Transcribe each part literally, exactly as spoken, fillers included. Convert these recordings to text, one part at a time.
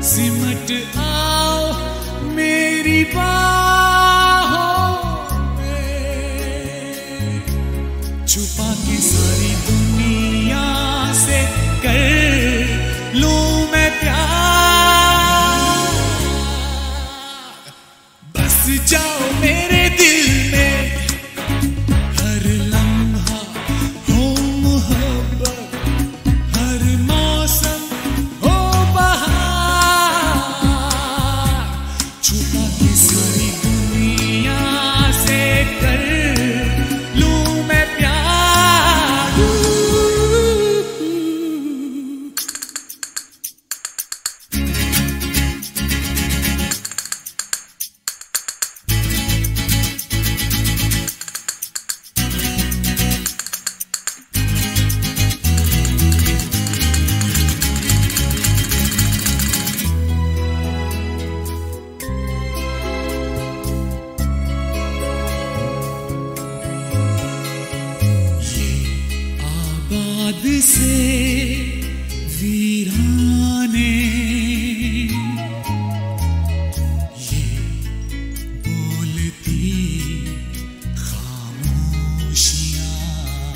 सिमट आओ मेरी बाहों में, छुपा के सारी दुनिया से कर लूं मैं प्यार। बस जाओ मेरे दिल में, हर लम्हा हो मोहब्बत, हर मौसम हो बहार। छुपा के सारी दुनिया से कर लूं मैं प्यार। आबाद से वीराने, ये बोलती खामोशियां,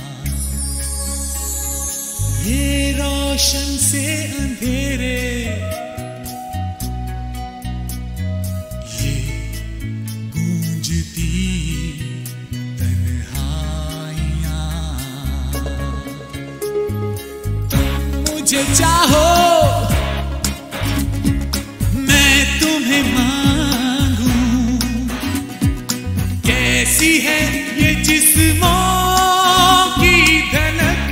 ये रोशन से अंधेरे, ये गूंजती मुझे चाहो मैं तुम्हें मांगूं, कैसी है ये जिस्मों की धड़क।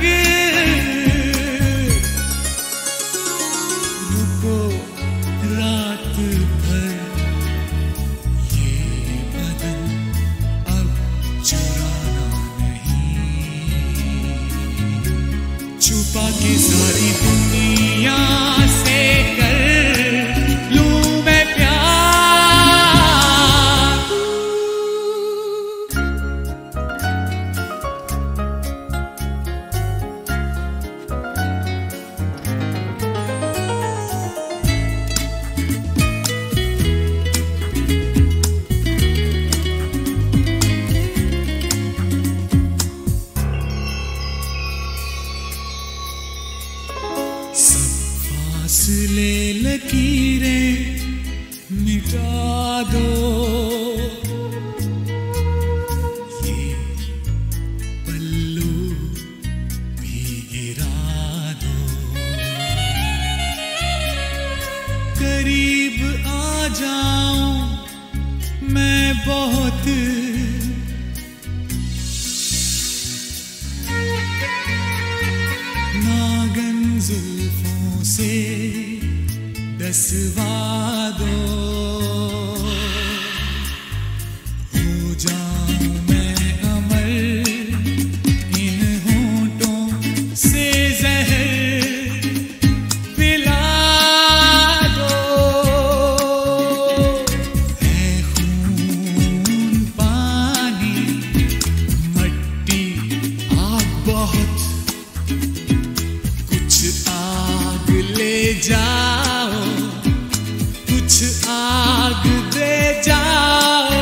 रुको रात भर ये बदन अब चुराना नहीं, छुपा के सारी दुनिया से कर लूं मैं प्यार। फासले लकीरें मिटा दो, ये पल्लू भी गिरा दो। करीब आ जाऊं मैं बहुत, नागन जुल्फों से डसवा दो। हो जाऊं मैं अमर इन होंठों से जहर पिला दो। है खून पानी मट्टी आग बहुत, कुछ आग ले जाओ, कुछ आग दे जाओ।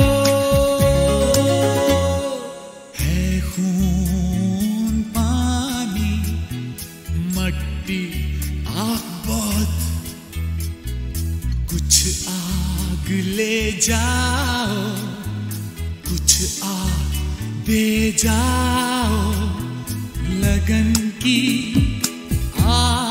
है खून पानी मट्टी आग बहुत, कुछ आग ले जाओ, कुछ आग दे जाओ। लगन की आ